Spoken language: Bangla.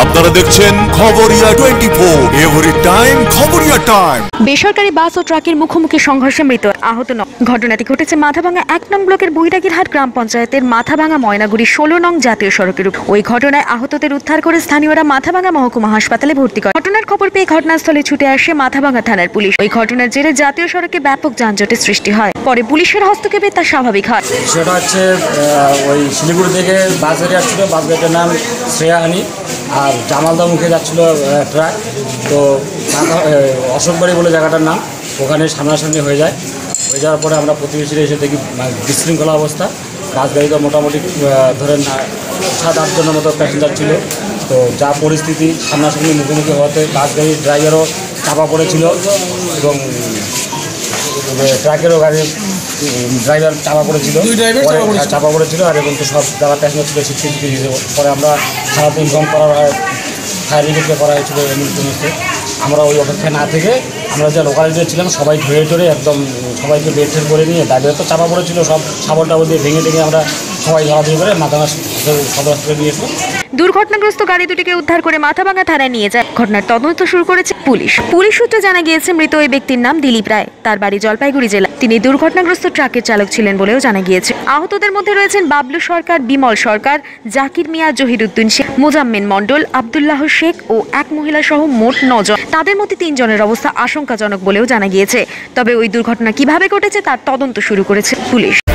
আপনারা দেখছেন Khabariya 24 every time Khabariya time. বেসরকারি বাস ও ট্রাকের মুখোমুখি সংঘর্ষে মৃত আহত 9। ঘটনাটি ঘটেছে মাথাভাঙা 1 নং ব্লকের বৈরাগীরহাট গ্রাম পঞ্চায়েতের মাথাভাঙা ময়নাগুড়ি 16 নং জাতীয় সড়কের উপর। ওই ঘটনায় আহতদের উদ্ধার করে স্থানীয়রা মাথাভাঙা মহকুমা হাসপাতালে ভর্তি করে। ঘটনার খবর পেয়ে ঘটনাস্থলে ছুটে আসে মাথাভাঙা থানার পুলিশ। ওই ঘটনার জেরে জাতীয় সড়কে ব্যাপক যানজটের সৃষ্টি হয়। পরে পুলিশের হস্তক্ষেপে তা স্বাভাবিক হয়। সেটা হচ্ছে ওই শিলিগুড়ি থেকে বাস গাড়ি আসছিল, বাস গাড়িটার নাম শ্রেয়াহানি, আর জামালদা মুখে যাচ্ছিল ট্রাক। তো অশোকবাড়ি বলে জায়গাটার নাম, ওখানে সামনাসামনি হয়ে যাওয়ার পরে আমরা প্রতিবেশীরা এসে দেখি বিশৃঙ্খলা অবস্থা। বাস গাড়িতে মোটামুটি ধরেন 7-8 জনের মতো প্যাসেঞ্জার ছিল। তো যা পরিস্থিতি, সামনাসামনি মুখোমুখি হওয়াতে বাস গাড়ির ড্রাইভারও চাপা পড়েছিল এবং ট্রাকেরও গাড়ির ড্রাইভার চাপা পড়েছিল আর এবং তো সব যারা প্যাসেঞ্জার ছিল শিক্ষিত। পরে আমরা সারাতে ইনফর্ম করা হয়, ফায়ার ব্রিগেডকে করা হয়েছিল এমনিতে। আমরা ওই অপেক্ষায় না থেকে আমরা যে লোকালিটি ছিলাম সবাই ধরে একদম সবাইকে বেড টেড করে নিয়ে, ড্রাইভার তো চাপা পড়েছিল, সব সাবল টাবল দিয়ে ভেঙে আমরা সবাই ধরাধরি করে মাথাভাঙা সদর হাসপাতালে নিয়েছিল। দুর্ঘটনাগ্রস্ত গাড়ি দুটিকে উদ্ধার করে মাথাভাঙা থানায় নিয়ে যায়। ঘটনার তদন্ত শুরু করেছে পুলিশ। পুলিশ সূত্রে জানা গিয়েছে মৃত ওই ব্যক্তির নাম দিলীপ রায়। তার বাড়ি জলপাইগুড়ি জেলা। তিনি দুর্ঘটনাগ্রস্ত ট্রাকের চালক ছিলেন বলেও জানা গিয়েছে। আহতদের মধ্যে রয়েছেন বাবলু সরকার, বিমল সরকার, জাকির মিয়া, জহিরুদ্দিন শেখ, মোজাম্মেল মণ্ডল, আব্দুল্লাহ শেখ ও এক মহিলা সহ মোট 9 জন। তাদের মধ্যে 3 জনের অবস্থা আশঙ্কাজনক বলেও জানা গিয়েছে। তবে ওই দুর্ঘটনা কিভাবে ঘটেছে তার তদন্ত শুরু করেছে পুলিশ।